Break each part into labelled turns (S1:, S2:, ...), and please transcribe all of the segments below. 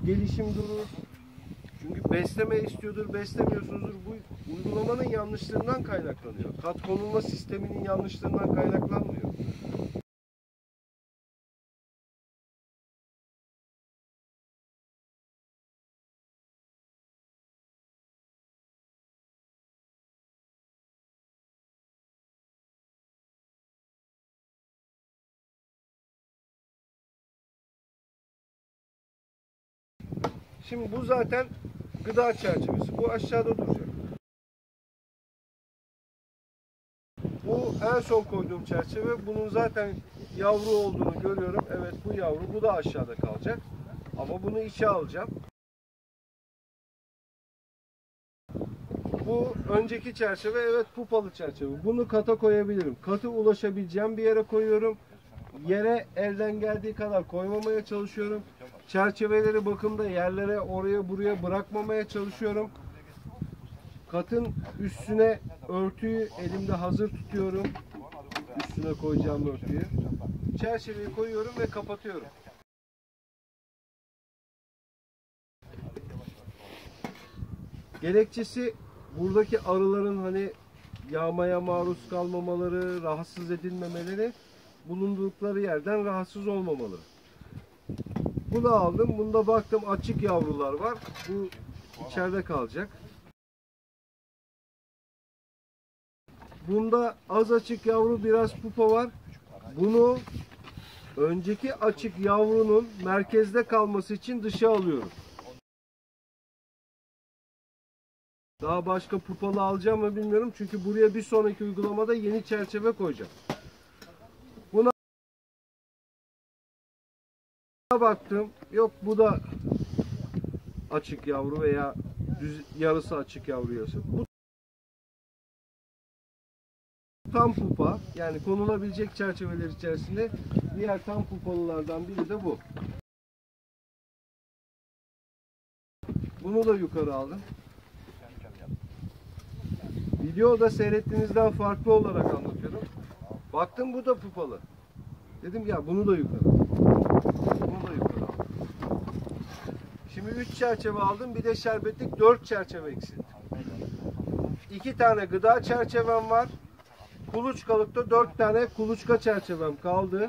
S1: gelişim durur. Çünkü besleme istiyordur, beslemiyorsunuzdur. Bu uygulamanın yanlışlığından kaynaklanıyor. Kat konulma sisteminin yanlışlığından kaynaklanmıyor. Şimdi bu zaten gıda çerçevesi. Bu aşağıda duracak. Bu en son koyduğum çerçeve. Bunun zaten yavru olduğunu görüyorum. Evet, bu yavru. Bu da aşağıda kalacak. Ama bunu içe alacağım. Bu önceki çerçeve, evet, pupalı çerçeve. Bunu kata koyabilirim. Katı ulaşabileceğim bir yere koyuyorum. Yere elden geldiği kadar koymamaya çalışıyorum. Çerçeveleri bakımda yerlere, oraya buraya bırakmamaya çalışıyorum. Katın üstüne örtüyü elimde hazır tutuyorum. Üstüne koyacağım örtüyü. Çerçeveyi koyuyorum ve kapatıyorum. Gerekçesi buradaki arıların hani yağmaya maruz kalmamaları, rahatsız edilmemeleri, bulundukları yerden rahatsız olmamaları. Bunu aldım. Bunda baktım açık yavrular var. Bu içeride kalacak. Bunda az açık yavru, biraz pupa var. Bunu önceki açık yavrunun merkezde kalması için dışa alıyorum. Daha başka pupalı alacağım mı bilmiyorum. Çünkü buraya bir sonraki uygulamada yeni çerçeve koyacağım. Buna baktım. Yok, bu da açık yavru veya yarısı açık yavru yarısı. Bu tam pupa. Yani konulabilecek çerçeveler içerisinde diğer tam pupalılardan biri de bu. Bunu da yukarı aldım. Videoda seyrettiğinizden farklı olarak anlatıyorum. Baktım bu da pupalı. Dedim ya bunu da yukarı al. Bunu da yukarı al. Şimdi 3 çerçeve aldım. Bir de şerbetlik 4 çerçeve eksildi. 2 tane gıda çerçevem var. Kuluçkalıkta 4 tane kuluçka çerçevem kaldı.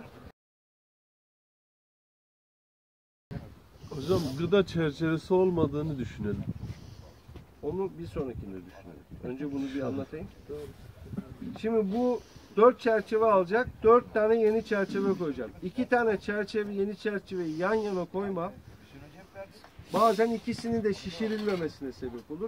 S2: Hocam gıda çerçevesi olmadığını düşünelim.
S1: Onu bir sonrakinde düşünelim. Önce bunu bir anlatayım. Şimdi bu 4 çerçeve alacak. 4 tane yeni çerçeve koyacağım. 2 tane çerçeve, yeni çerçeveyi yan yana koymam bazen ikisinin de şişirilmemesine sebep olur.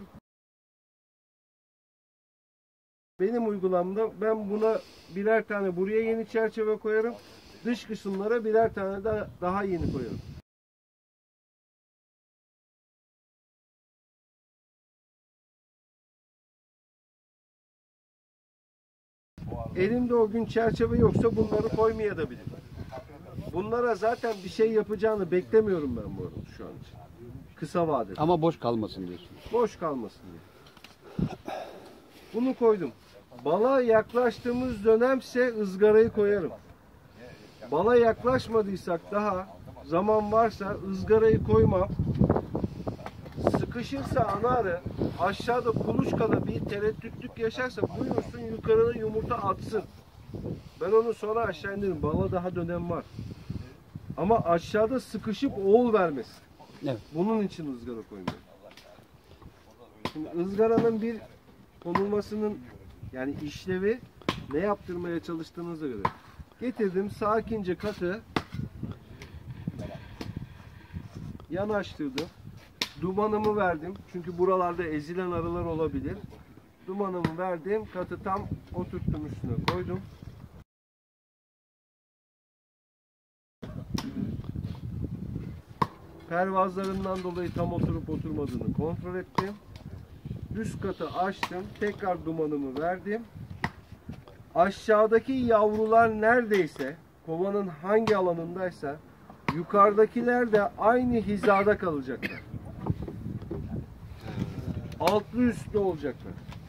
S1: Benim uygulamamda ben buna birer tane buraya yeni çerçeve koyarım. Dış kısımlara birer tane daha yeni koyarım. Elimde o gün çerçeve yoksa bunları koymayabilirim. Bunlara zaten bir şey yapacağını beklemiyorum ben bu arada şu an için. Kısa vadede.
S3: Ama boş kalmasın diyorsun.
S1: Boş kalmasın diye. Bunu koydum. Bala yaklaştığımız dönemse ızgarayı koyarım. Bala yaklaşmadıysak daha zaman varsa ızgarayı koymam. Sıkışırsa ana arı aşağıda kuluçkada bir tereddütlük yaşarsa buyursun yukarıda yumurta atsın. Ben onu sonra aşağı indiririm. Bala daha dönem var. Ama aşağıda sıkışıp oğul vermesin.
S3: Evet.
S1: Bunun için ızgara koymuyorum. Şimdi ızgaranın bir konulmasının yani işlevi ne yaptırmaya çalıştığınıza göre. Getirdim sakince katı yanaştırdım. Dumanımı verdim. Çünkü buralarda ezilen arılar olabilir. Dumanımı verdim. Katı tam oturttum, üstüne koydum. Pervazlarından dolayı tam oturup oturmadığını kontrol ettim. Üst katı açtım. Tekrar dumanımı verdim. Aşağıdaki yavrular neredeyse kovanın hangi alanındaysa yukarıdakiler de aynı hizada kalacaklar. Altlı üstlü olacaklar.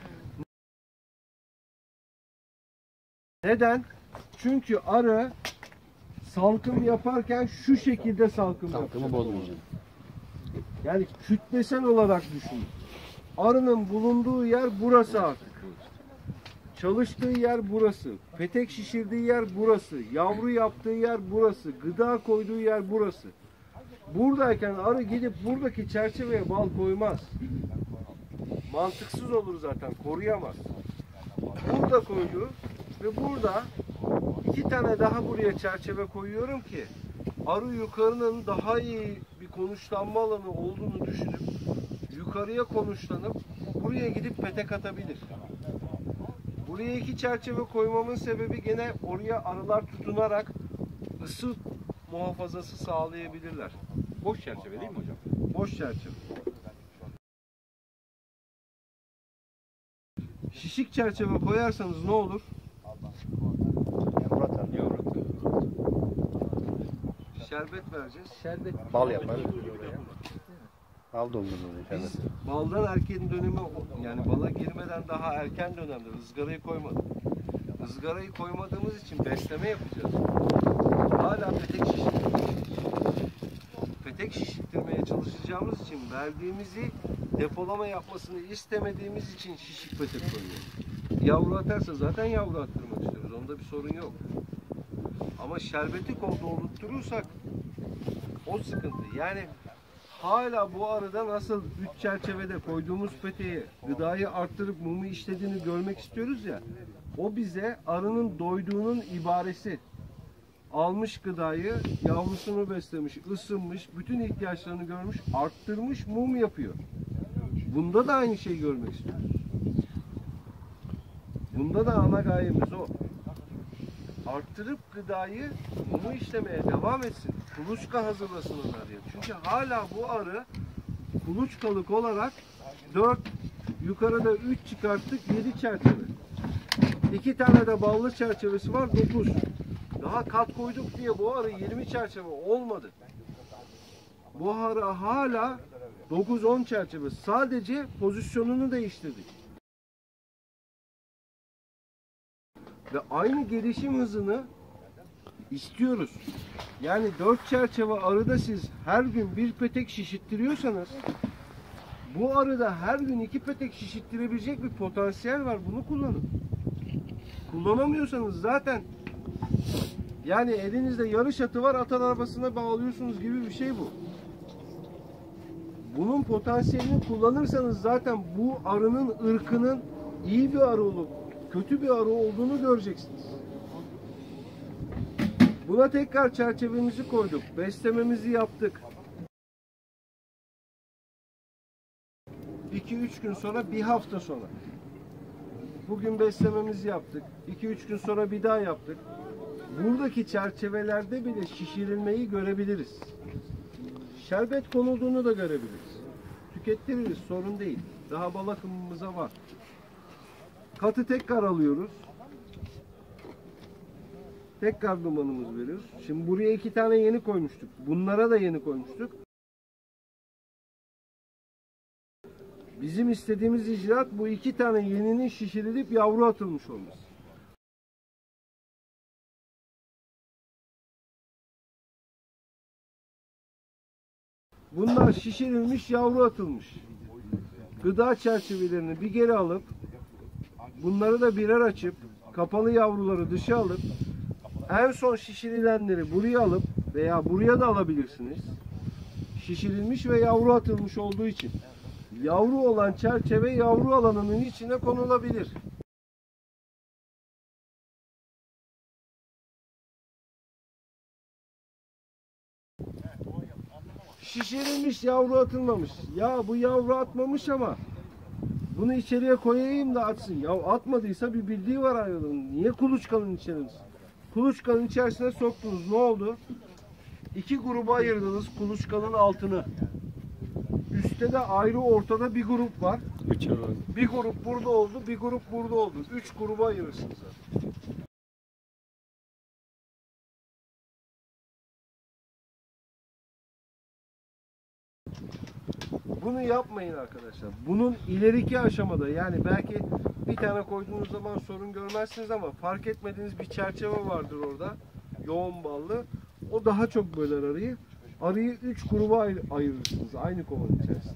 S1: Neden? Çünkü arı salkım yaparken şu şekilde salkım yapacak.
S3: Salkımı bozmayacağım.
S1: Yani kütlesel olarak düşünün. Arının bulunduğu yer burası artık. Çalıştığı yer burası. Petek şişirdiği yer burası. Yavru yaptığı yer burası. Gıda koyduğu yer burası. Buradayken arı gidip buradaki çerçeveye bal koymaz. Mantıksız olur zaten. Koruyamaz. Burada koydu ve burada 2 tane daha buraya çerçeve koyuyorum ki arı yukarının daha iyi bir konuşlanma alanı olduğunu düşünüp yukarıya konuşlanıp buraya gidip petek atabilir. Buraya 2 çerçeve koymamın sebebi gene oraya arılar tutunarak ısı muhafazası sağlayabilirler.
S3: Boş çerçeve değil mi hocam?
S1: Boş çerçeve. Şişik çerçeve koyarsanız ne olur? Şerbet vereceğiz. Şerbet.
S4: Bal yapar. Bal doldurur.
S1: Biz baldan erken dönemi, yani bala girmeden daha erken dönemde ızgarayı koymadık. Izgarayı koymadığımız için besleme yapacağız. Hala petek şişirtmeye petek şişirtmeye çalışacağımız için verdiğimizi depolama yapmasını istemediğimiz için şişik petek koyuyoruz. Yavru atarsa zaten yavru attırmak istiyoruz. Onda bir sorun yok. Ama şerbeti doldurturursak o sıkıntı. Yani hala bu arada nasıl 3 çerçevede koyduğumuz peteği gıdayı arttırıp mumu işlediğini görmek istiyoruz ya. O bize arının doyduğunun ibaresi. Almış gıdayı, yavrusunu beslemiş, ısınmış, bütün ihtiyaçlarını görmüş, arttırmış, mum yapıyor. Bunda da aynı şeyi görmek istiyoruz. Bunda da ana gayemiz o. Arttırıp gıdayı mumu işlemeye devam etsin. Kuluçka hazırlasın onlar diye. Çünkü hala bu arı kuluçkalık olarak 4, yukarıda 3 çıkarttık, 7 çerçeve. 2 tane de ballı çerçevesi var, 9. Daha kat koyduk diye bu arı 20 çerçeve olmadı. Bu arı hala 9-10 çerçeve. Sadece pozisyonunu değiştirdik. Ve aynı gelişim hızını istiyoruz. Yani 4 çerçeve arıda siz her gün bir petek şişittiriyorsanız bu arıda her gün 2 petek şişittirebilecek bir potansiyel var. Bunu kullanın. Kullanamıyorsanız zaten yani elinizde yarış atı var, at arabasına bağlıyorsunuz gibi bir şey bu. Bunun potansiyelini kullanırsanız zaten bu arının ırkının iyi bir arı olup kötü bir arı olduğunu göreceksiniz. Buna tekrar çerçevemizi koyduk. Beslememizi yaptık. 2-3 gün sonra, bir hafta sonra. Bugün beslememizi yaptık. 2-3 gün sonra bir daha yaptık. Buradaki çerçevelerde bile şişirilmeyi görebiliriz. Şerbet konulduğunu da görebiliriz. Tükettiririz, sorun değil. Daha bal akımımıza var. Katı tekrar alıyoruz. Tekrar dumanımızı veriyoruz. Şimdi buraya 2 tane yeni koymuştuk. Bunlara da yeni koymuştuk. Bizim istediğimiz icraat bu 2 tane yeninin şişirilip yavru atılmış olması. Bunlar şişirilmiş, yavru atılmış. Gıda çerçevelerini bir geri alıp bunları da birer açıp kapalı yavruları dışa alıp en son şişirilenleri buraya alıp veya buraya da alabilirsiniz. Şişirilmiş ve yavru atılmış olduğu için yavru olan çerçeve yavru alanının içine konulabilir. Şişirilmiş, yavru atılmamış. Ya bu yavru atmamış ama bunu içeriye koyayım da atsın. Ya atmadıysa bir bildiği var hayvanın. Niye kuluçkanın içine? Kuluçkanın içerisine soktunuz. Ne oldu? 2 gruba ayırdınız kuluçkanın altını. Üstte de ayrı, ortada bir grup var. Bir grup burada oldu, bir grup burada oldu. 3 gruba ayırırsınız. Bunu yapmayın arkadaşlar. Bunun ileriki aşamada, yani belki bir tane koyduğunuz zaman sorun görmezsiniz ama fark etmediğiniz bir çerçeve vardır orada. Yoğun ballı. O daha çok böler arıyı. Arıyı 3 gruba ayırırsınız aynı kovanın içerisinde.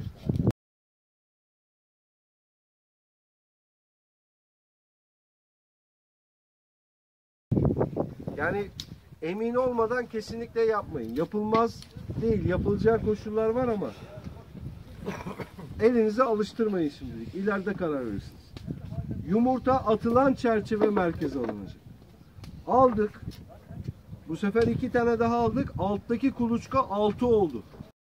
S1: Yani emin olmadan kesinlikle yapmayın. Yapılmaz değil. Yapılacağı koşullar var ama elinize alıştırmayın şimdilik. İleride karar verirsiniz. Yumurta atılan çerçeve merkeze alınacak. Aldık. Bu sefer 2 tane daha aldık. Alttaki kuluçka 6 oldu.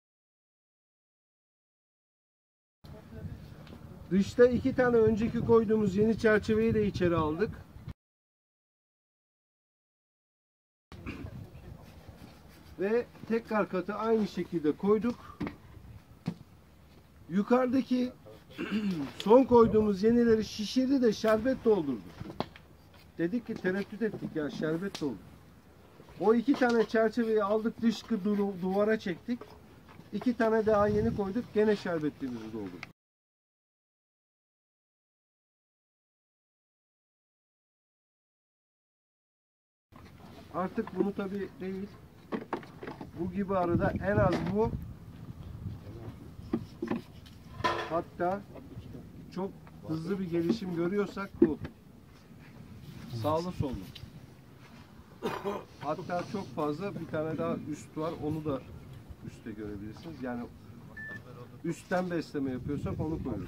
S1: Dışta 2 tane önceki koyduğumuz yeni çerçeveyi de içeri aldık. Ve tekrar katı aynı şekilde koyduk. Yukarıdaki son koyduğumuz yenileri şişirdi de şerbet doldurdu. Dedik ki tereddüt ettik ya, şerbet doldu. O 2 tane çerçeveyi aldık, dışkı duvara çektik. 2 tane daha yeni koyduk, gene şerbetliğimizi doldurduk. Artık bunu tabi değil, bu gibi arada en az bu, hatta çok hızlı bir gelişim görüyorsak bu. Sağlı sollu. Hatta çok fazla bir tane daha üst var, onu da üstte görebilirsiniz. Yani üstten besleme yapıyorsak onu koyuyoruz.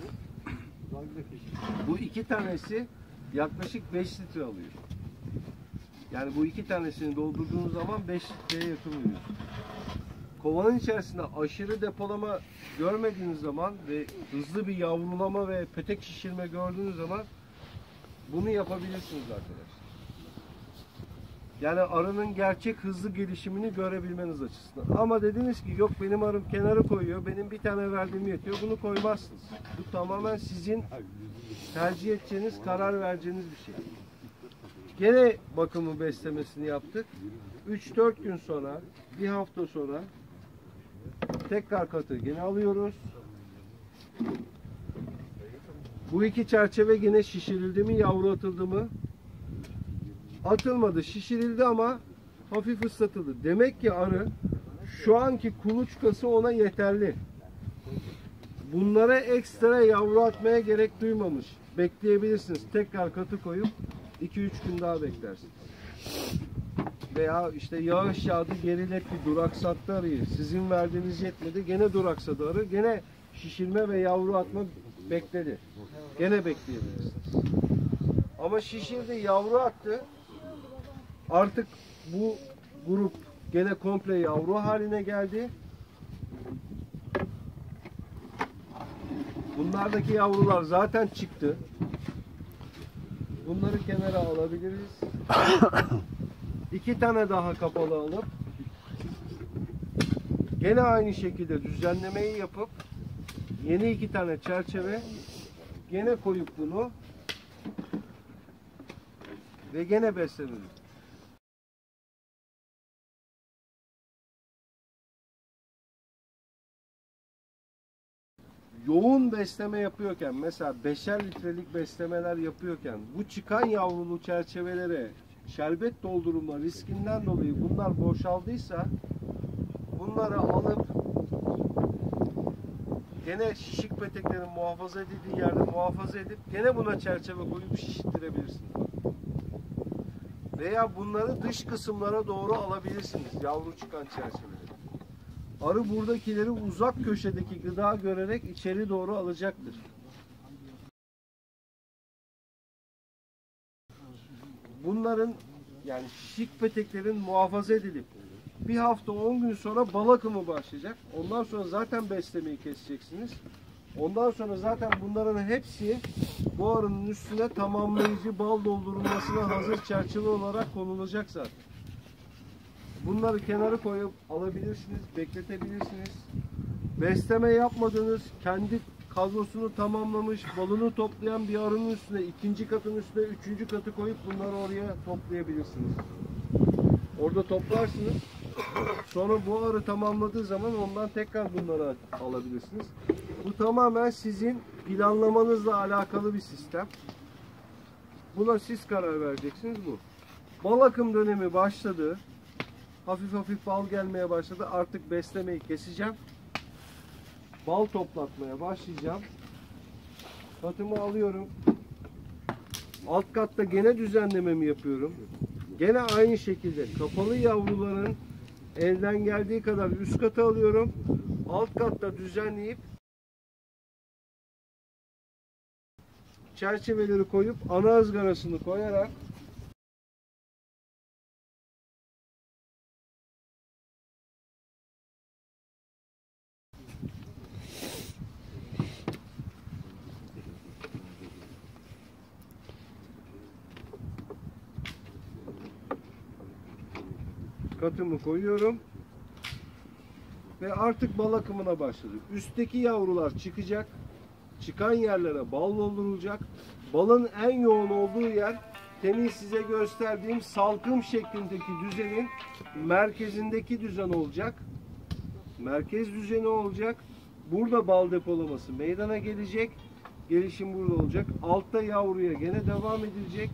S1: Bu 2 tanesi yaklaşık 5 litre alıyor. Yani bu 2 tanesini doldurduğunuz zaman 5 litreye yakın oluyor. Kovanın içerisinde aşırı depolama görmediğiniz zaman ve hızlı bir yavrulama ve petek şişirme gördüğünüz zaman bunu yapabilirsiniz arkadaşlar. Yani arının gerçek hızlı gelişimini görebilmeniz açısından. Ama dediniz ki yok benim arım kenarı koyuyor, benim bir tane verdiğim yetiyor, bunu koymazsınız. Bu tamamen sizin tercih edeceğiniz, karar vereceğiniz bir şey. Gene bakımı beslemesini yaptık. 3-4 gün sonra, bir hafta sonra tekrar katı gene alıyoruz. Bu 2 çerçeve yine şişirildi mi, yavru atıldı mı? Atılmadı, şişirildi ama hafif ıslatıldı. Demek ki arı şu anki kuluçkası ona yeterli. Bunlara ekstra yavru atmaya gerek duymamış. Bekleyebilirsiniz. Tekrar katı koyup 2-3 gün daha beklersiniz. Veya işte yağış yağdı, geriletti, duraksattı arıyı. Sizin verdiğiniz yetmedi, gene duraksadı arı. Gene şişirme ve yavru atma bekledi. Gene bekleyebilirsiniz. Ama şişirdi, yavru attı. Artık bu grup gene komple yavru haline geldi. Bunlardaki yavrular zaten çıktı. Bunları kenara alabiliriz. 2 tane daha kapalı alıp gene aynı şekilde düzenlemeyi yapıp yeni 2 tane çerçeve gene koyup bunu ve gene beslemeliyiz. Yoğun besleme yapıyorken, mesela 5'er litrelik beslemeler yapıyorken bu çıkan yavrulu çerçevelere şerbet doldurma riskinden dolayı bunlar boşaldıysa bunları alıp gene şişik peteklerin muhafaza edildiği yerde muhafaza edip gene buna çerçeve koyup şişittirebilirsiniz. Veya bunları dış kısımlara doğru alabilirsiniz, yavru çıkan çerçeveleri. Arı buradakileri uzak köşedeki gıda görerek içeri doğru alacaktır. Bunların yani şişik peteklerin muhafaza edilip bir hafta 10 gün sonra bal akımı başlayacak. Ondan sonra zaten beslemeyi keseceksiniz. Ondan sonra zaten bunların hepsi bu arının üstüne tamamlayıcı bal doldurulmasına hazır çerçeve olarak konulacak zaten. Bunları kenara koyup alabilirsiniz, bekletebilirsiniz. Besleme yapmadığınız, kendi kadrosunu tamamlamış, balını toplayan bir arının üstüne, 2. katın üstüne 3. katı koyup bunları oraya toplayabilirsiniz. Orada toplarsınız. Sonra bu arı tamamladığı zaman ondan tekrar bunları alabilirsiniz. Bu tamamen sizin planlamanızla alakalı bir sistem. Buna siz karar vereceksiniz bu. Bal akım dönemi başladı. Hafif hafif bal gelmeye başladı. Artık beslemeyi keseceğim. Bal toplatmaya başlayacağım. Katımı alıyorum. Alt katta gene düzenlememi yapıyorum. Gene aynı şekilde kapalı yavruların elden geldiği kadar üst kata alıyorum. Alt katta düzenleyip çerçeveleri koyup ana ızgarasını koyarak katımı koyuyorum ve artık bal akımına başladık. Üstteki yavrular çıkacak. Çıkan yerlere bal doldurulacak. Balın en yoğun olduğu yer temin size gösterdiğim salkım şeklindeki düzenin merkezindeki düzen olacak. Merkez düzeni olacak. Burada bal depolaması meydana gelecek. Gelişim burada olacak. Altta yavruya gene devam edilecek.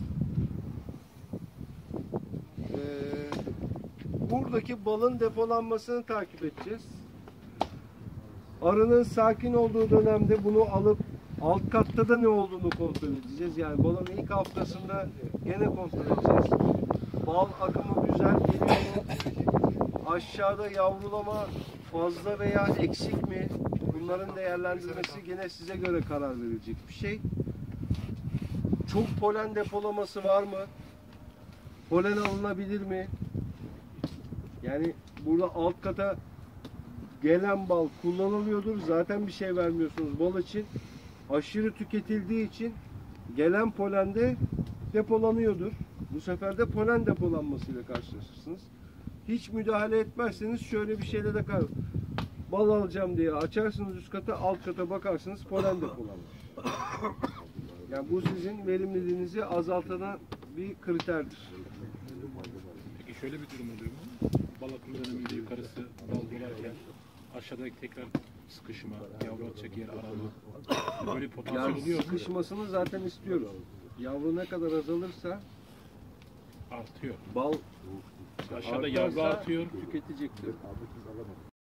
S1: Buradaki balın depolanmasını takip edeceğiz. Arının sakin olduğu dönemde bunu alıp alt katta da ne olduğunu kontrol edeceğiz. Yani balın ilk haftasında gene kontrol edeceğiz. Bal akımı güzel geliyor mu? Aşağıda yavrulama fazla veya eksik mi? Bunların değerlendirmesi gene size göre karar verilecek bir şey. Çok polen depolaması var mı? Polen alınabilir mi? Yani burada alt kata gelen bal kullanılıyordur. Zaten bir şey vermiyorsunuz bal için. Aşırı tüketildiği için gelen polen de depolanıyordur. Bu sefer de polen depolanmasıyla karşılaşırsınız. Hiç müdahale etmezseniz şöyle bir şeyle de bal alacağım diye açarsınız üst kata, alt kata bakarsınız polen depolanmış. Yani bu sizin verimliliğinizi azaltan bir kriterdir.
S3: Peki şöyle bir durum oluyor mu? Bal akımı döneminde yukarısı bal dolarken aşağıdaki tekrar sıkışma, yavru atacak yer arama. Böyle potansiyel
S1: Yani
S3: oluyor mu?
S1: sıkışmasını zaten istiyoruz. Yavru ne kadar azalırsa
S3: Artıyor.
S1: bal
S3: Aşağıda yavru
S1: artarsa
S3: artıyor.
S1: tüketecektir.